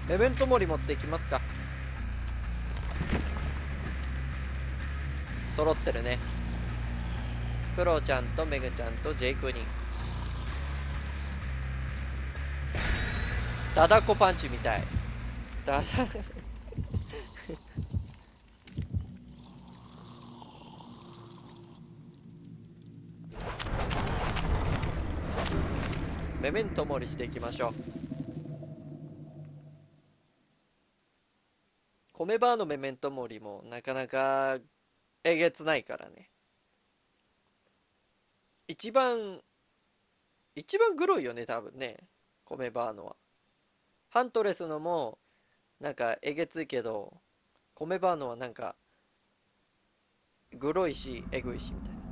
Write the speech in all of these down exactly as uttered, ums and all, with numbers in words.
メメントモリ持っていきますか。揃ってるね。クロちゃんとメグちゃんとジェイクニン。ダダコパンチみたい。ダダメメントモリしていきましょう。米バーのメメントモリもなかなかえげつないからね。一番一番グロいよね、多分ね、米バーのは。ハントレスのもなんかえげついけど、米バーのはなんかグロいしえぐいしみたい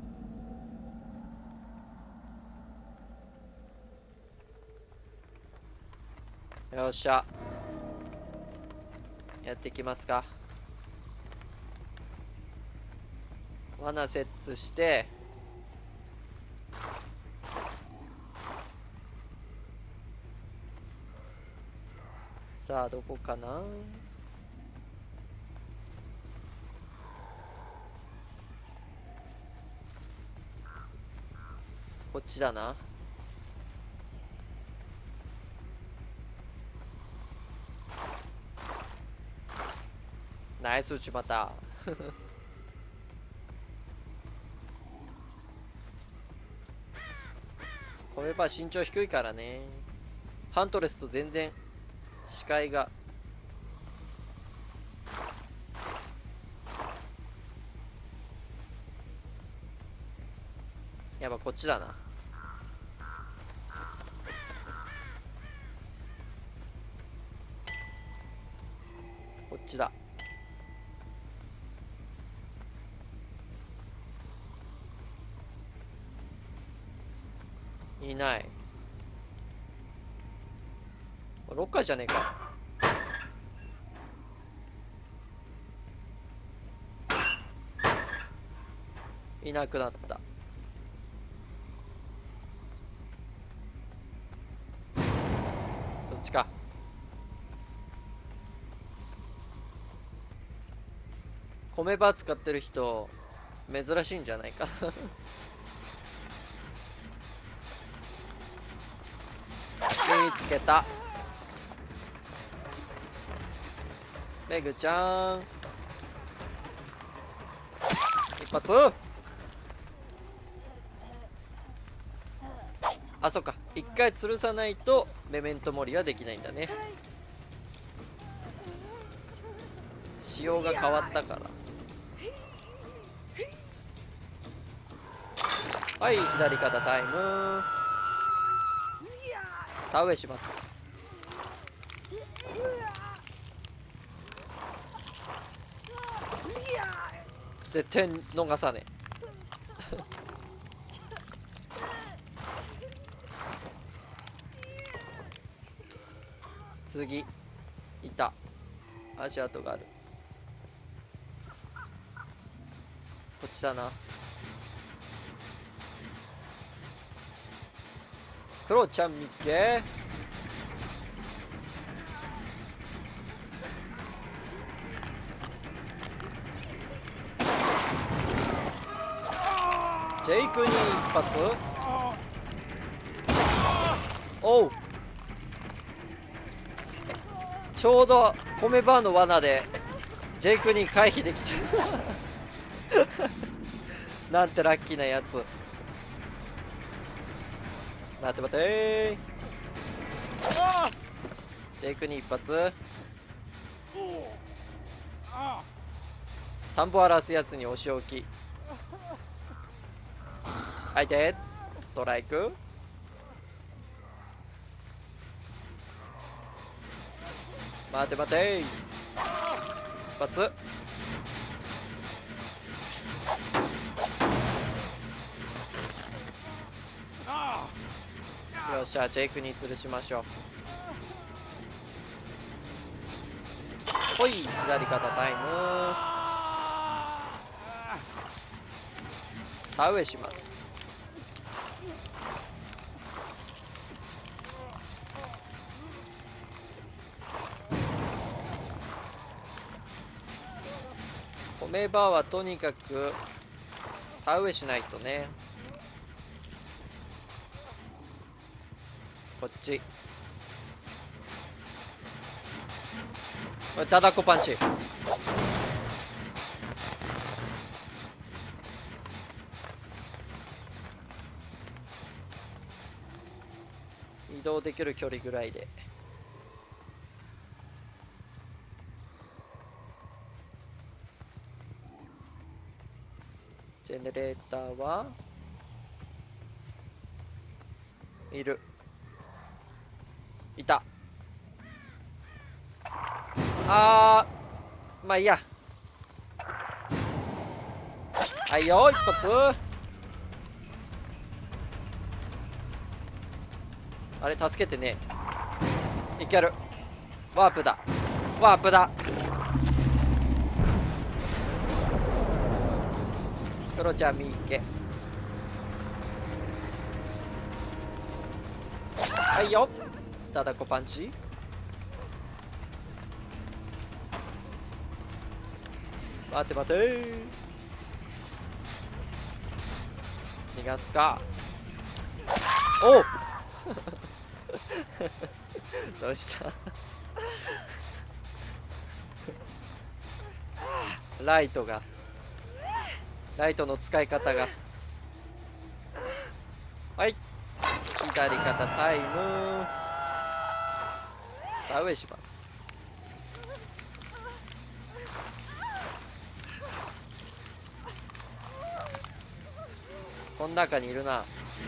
な。よっしゃ、やっていきますか。罠設置して、さあどこかな。こっちだな。ナイス内股米バー身長低いからね。ハントレスと全然視界が。やっぱこっちだな。こっちだ。いない。ロッカーじゃねえか。いなくなった。そっちか。米バー使ってる人珍しいんじゃないか見つけた。メグちゃん一発。あ、そっか、一回吊るさないとメメントモリはできないんだね。仕様が変わったから。はい、左肩タイム。田植えします。絶対逃さねえ次いた。足跡がある。こっちだな。クロちゃんみっけ。ジェイクに一発。おう、ちょうど米バーの罠でジェイクに回避できてなんてラッキーなやつ。待って待ってー。ジェイクに一発。田んぼ荒らすやつにお仕置き。相手ストライク。待て待て一発。よっしゃ、ジェイクに吊るしましょう。ほい、左肩タイム。田植えします。 米バーはとにかく田植えしないとね。こっちこれダダコパンチ。移動できる距離ぐらいで。ジェネレーターはいる。いた。あー、まあいいや。はいよ、一発。あれ、助けてね。いける。ワープだ。ワープだ。クロちゃん見っけ。はいよ。ダダコパンチ。待て待てー。逃がすか。おうどうしたライトがライトの使い方が。はい、左肩タイム。田植えします。この中にいるな。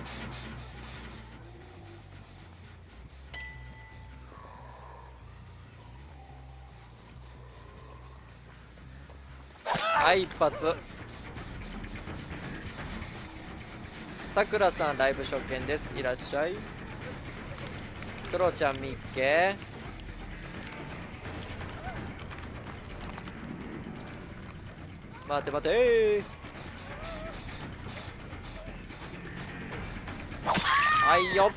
はい、一発。さくらさんライブ初見です。いらっしゃい。クロちゃんみっけ。待て待てー。はいよ。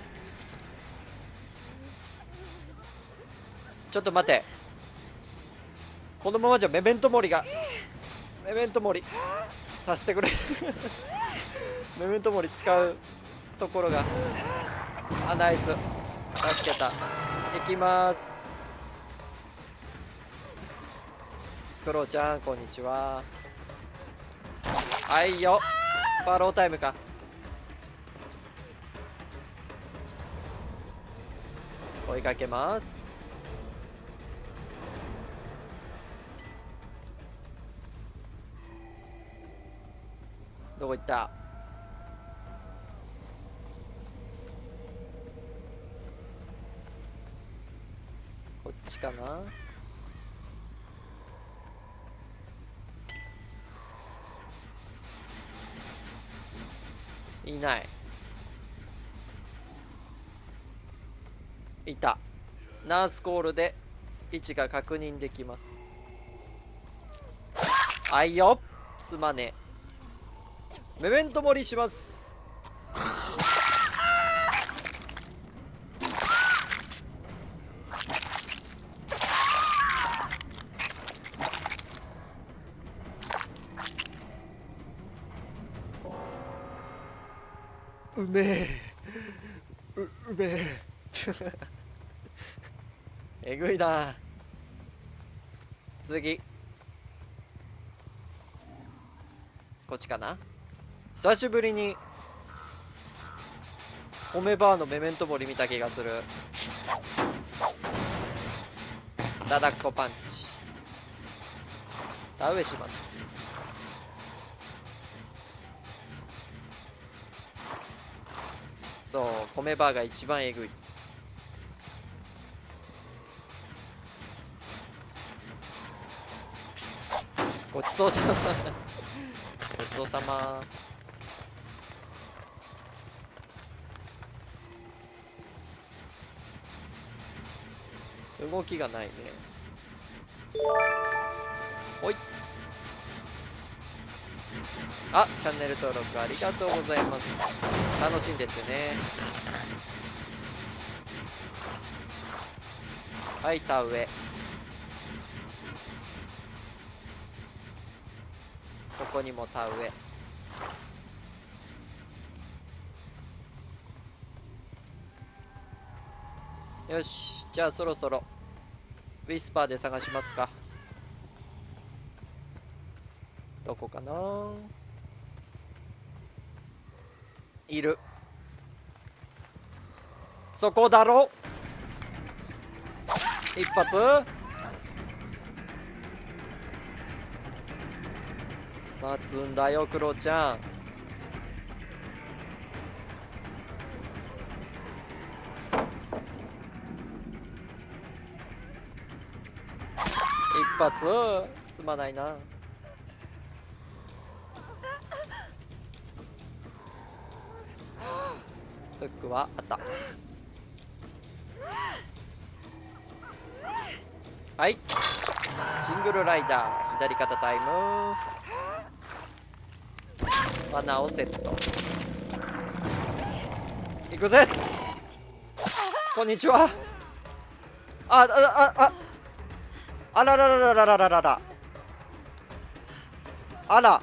ちょっと待って、このままじゃメメントモリがメメントモリさせてくれメメントモリ使うところが。あ、ナイス、助けた。行きます。クロちゃんこんにちは。はいよ、バロータイムか。追いかけます。どこ行った。こっちかな。いない。いた。ナースコールで位置が確認できます。あいよ、すまねえ。メメントモリします。うめえ、う、うめええぐいな。次こっちかな。久しぶりにホメバーのメメントモリ見た気がする。ダダッコパンチ。田植えします。そう、米バーが一番えぐい。ごちそうさまごちそうさま。動きがないね。ほい。あ、チャンネル登録ありがとうございます。楽しんでってね。はい、田植え。 こにも田植え。よし、じゃあそろそろウィスパーで探しますか。どこかな。いる。そこだろ。一発。待つんだよクロちゃん。一発すまないな。フックはあった。はい、シングルライダー左肩タイム。罠をセット。いくぜ。こんにちは。あああああららららららららら。あら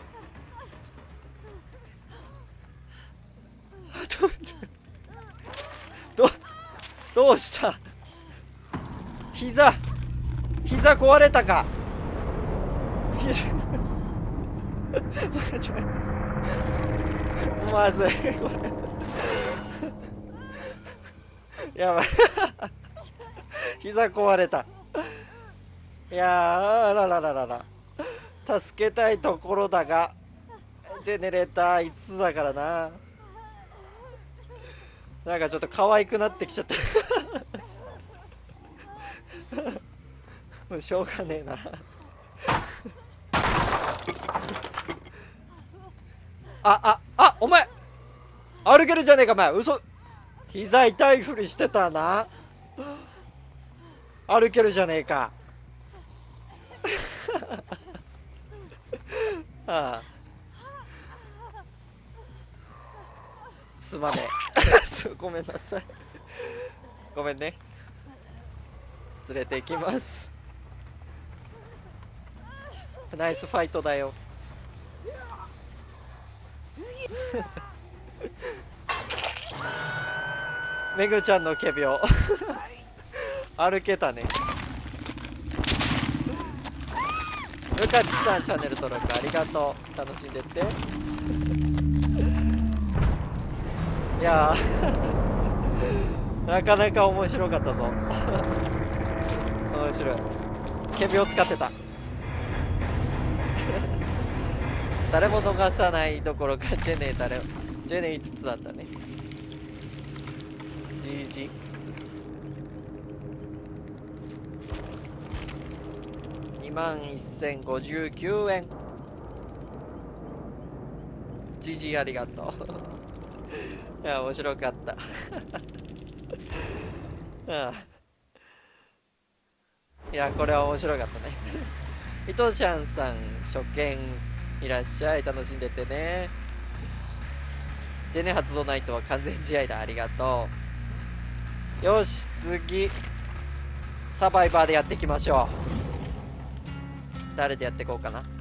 どどうした。膝膝壊れたか。まずいこれやばい膝壊れた。いやー、あららららら、助けたいところだがジェネレーターいつつだからな。なんかちょっと可愛くなってきちゃったもうしょうがねえなあああ、お前歩けるじゃねえかお前。嘘。膝痛いふりしてたな。歩けるじゃねえかああ、すまねえごめんなさい。ごめんね。連れて行きますナイスファイトだよめぐちゃんの仮病歩けたね。むかちさんチャンネル登録ありがとう。楽しんでって。いやーなかなか面白かったぞ面白い。仮病使ってた誰も逃さないどころかジェネ誰ジェネいつつだったね。 ジージー にまんせんごじゅうきゅうえん ジージー ありがとういや面白かったああ、いやこれは面白かったね伊藤ちゃんさん初見いらっしゃい。楽しんでてね。ジェネ発動ナイトは完全試合だ。ありがとう。よし次サバイバーでやっていきましょう。誰でやっていこうかな。